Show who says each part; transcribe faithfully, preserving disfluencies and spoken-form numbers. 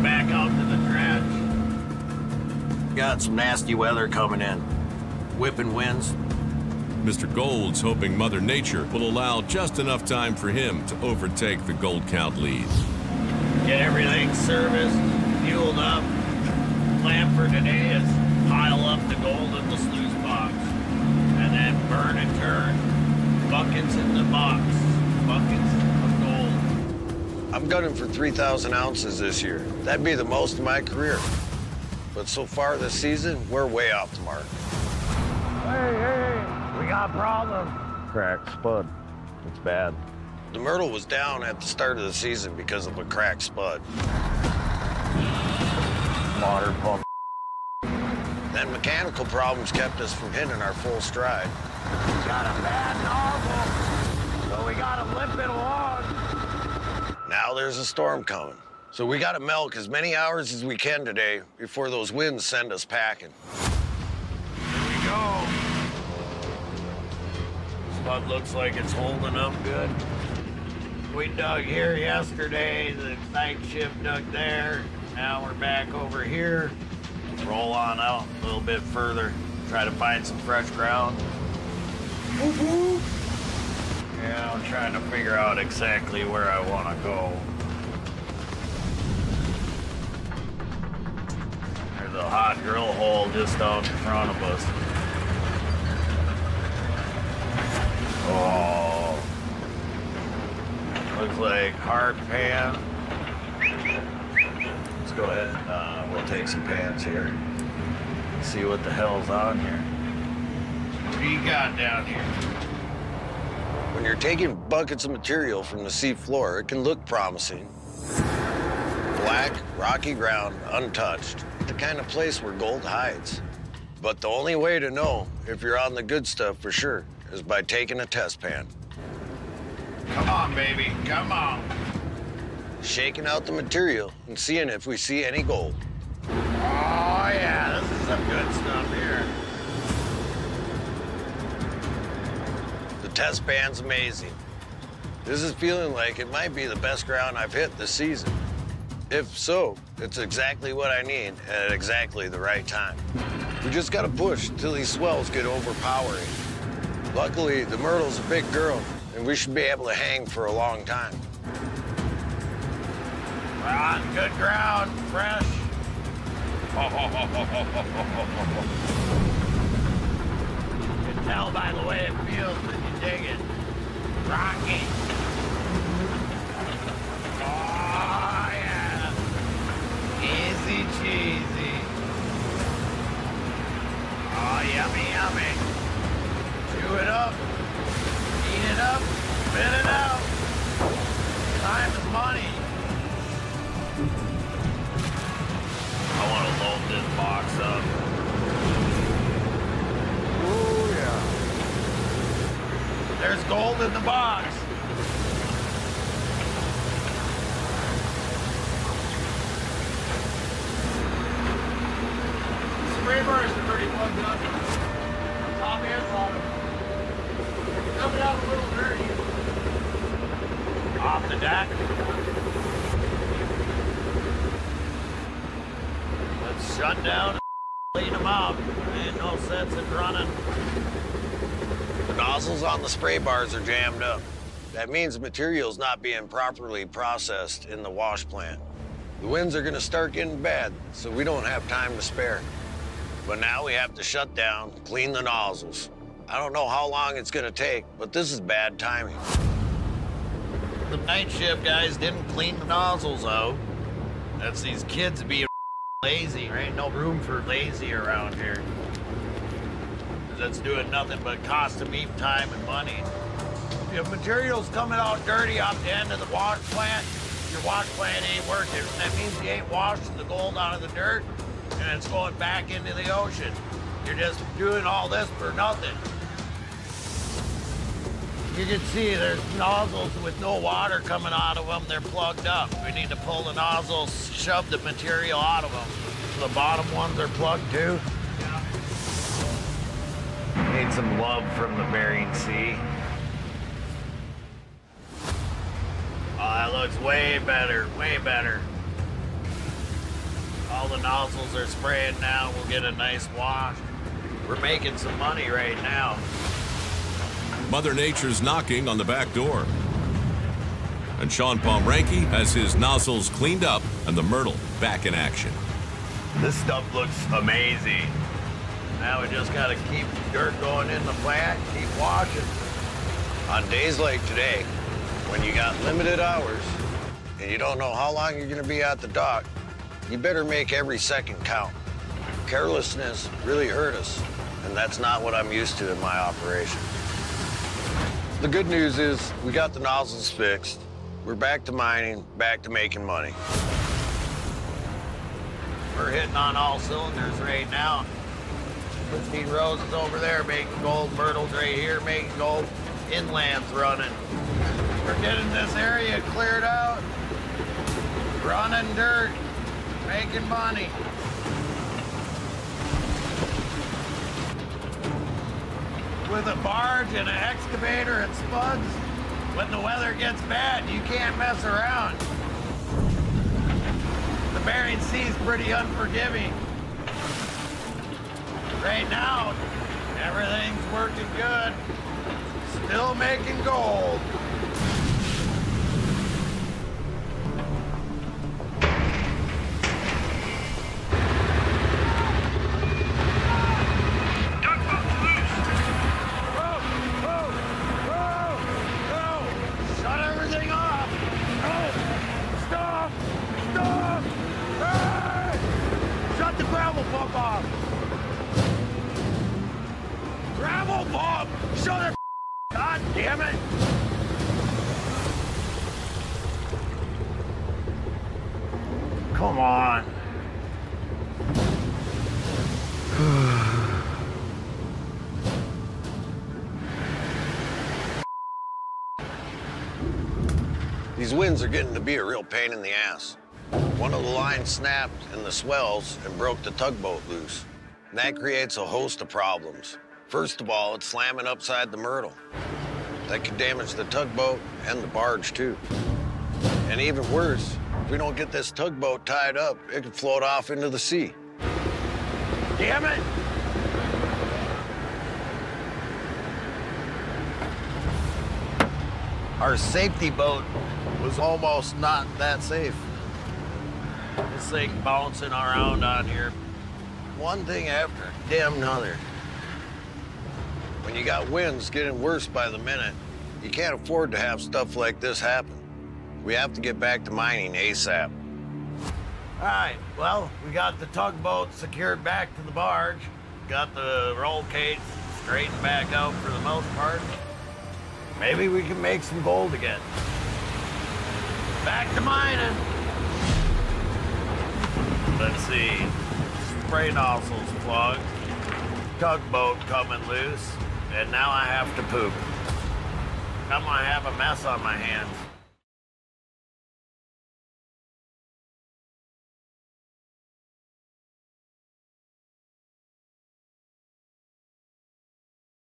Speaker 1: back out to the dredge. Got some nasty weather coming in. Whipping winds.
Speaker 2: Mister Gold's hoping Mother Nature will allow just enough time for him to overtake the gold count lead.
Speaker 1: Get everything serviced, fueled up. Plan for today is pile up the gold in the sluice box. And then burn and turn. Buckets in the box. Buckets of gold.
Speaker 3: I'm gunning for three thousand ounces this year. That'd be the most of my career. But so far this season, we're way off the mark.
Speaker 1: Hey, hey, we got a problem.
Speaker 3: Cracked spud. It's bad. The Myrtle was down at the start of the season because of a cracked spud.
Speaker 1: Water pump.
Speaker 3: Then mechanical problems kept us from hitting our full stride.
Speaker 1: We got a bad nozzle, so we gotta limp it along.
Speaker 3: Now there's a storm coming. So we gotta milk as many hours as we can today before those winds send us packing.
Speaker 1: Here we go. Spud looks like it's holding up good. We dug here yesterday, the night shift dug there. Now we're back over here. Roll on out a little bit further. Try to find some fresh ground. Woo-hoo. Yeah, I'm trying to figure out exactly where I want to go. There's a hot drill hole just out in front of us. Oh. Looks like hard pan. Let's go ahead and uh, we'll take some pans here. See what the hell's on here. What do you got down here?
Speaker 3: When you're taking buckets of material from the sea floor, it can look promising. Black, rocky ground, untouched. The kind of place where gold hides. But the only way to know if you're on the good stuff for sure is by taking a test pan.
Speaker 1: Come on, baby, come on.
Speaker 3: Shaking out the material and seeing if we see any gold.
Speaker 1: Oh, yeah, this is some good stuff here.
Speaker 3: The test pan's amazing. This is feeling like it might be the best ground I've hit this season. If so, it's exactly what I need at exactly the right time. We just gotta push until these swells get overpowering. Luckily, the Myrtle's a big girl, and we should be able to hang for a long time.
Speaker 1: We're on good ground, fresh. You can tell by the way it feels when you dig it. Rocky. Oh, yeah. Easy cheesy. Oh, yummy, yummy. Chew it up. Eat it up. Spit it out. Time is money. I want to load this box up. Oh, yeah. There's gold in the box. Spray bars are pretty plugged up. Top and bottom. Coming out a little dirty. Off the deck. Shut down and clean them out. Ain't no sense in running.
Speaker 3: The nozzles on the spray bars are jammed up. That means the material's not being properly processed in the wash plant. The winds are gonna start getting bad, so we don't have time to spare. But now we have to shut down, clean the nozzles. I don't know how long it's gonna take, but this is bad timing.
Speaker 1: The night shift guys didn't clean the nozzles out. That's these kids being lazy. There ain't no room for lazy around here. That's doing nothing but costing me time and money. If material's coming out dirty off the end of the wash plant, your wash plant ain't working. That means you ain't washing the gold out of the dirt, and it's going back into the ocean. You're just doing all this for nothing. You can see there's nozzles with no water coming out of them. They're plugged up. We need to pull the nozzles, shove the material out of them. The bottom ones are plugged too. Yeah. Need some love from the Bering Sea. Oh, that looks way better, way better. All the nozzles are spraying now. We'll get a nice wash. We're making some money right now.
Speaker 2: Mother Nature's knocking on the back door. And Shawn Pomrenke has his nozzles cleaned up and the Myrtle back in action.
Speaker 1: This stuff looks amazing. Now we just gotta keep dirt going in the plant, keep washing.
Speaker 3: On days like today, when you got limited hours and you don't know how long you're gonna be at the dock, you better make every second count. Carelessness really hurt us, and that's not what I'm used to in my operation. The good news is we got the nozzles fixed. We're back to mining, back to making money.
Speaker 1: We're hitting on all cylinders right now. Christine Rose is over there making gold. Myrtle's right here making gold. Inland's running. We're getting this area cleared out. Running dirt, making money. With a barge and an excavator and spuds, when the weather gets bad, you can't mess around. The Bering Sea's pretty unforgiving. Right now, everything's working good. Still making gold. Gravel pump! Shut it! God damn it! Come on.
Speaker 3: These winds are getting to be a real pain in the ass. One of the lines snapped in the swells and broke the tugboat loose. And that creates a host of problems. First of all, it's slamming upside the Myrtle. That could damage the tugboat and the barge, too. And even worse, if we don't get this tugboat tied up, it could float off into the sea.
Speaker 1: Damn it! Our safety boat was almost not that safe. This thing bouncing around on here. One thing after damn another.
Speaker 3: When you got winds getting worse by the minute, you can't afford to have stuff like this happen. We have to get back to mining ASAP.
Speaker 1: All right, well, we got the tugboat secured back to the barge. Got the roll cage straightened back out for the most part. Maybe we can make some gold again. Back to mining. Let's see. Spray nozzles plugged. Tugboat coming loose. And now I have to poop. I'm gonna have a mess on my hands.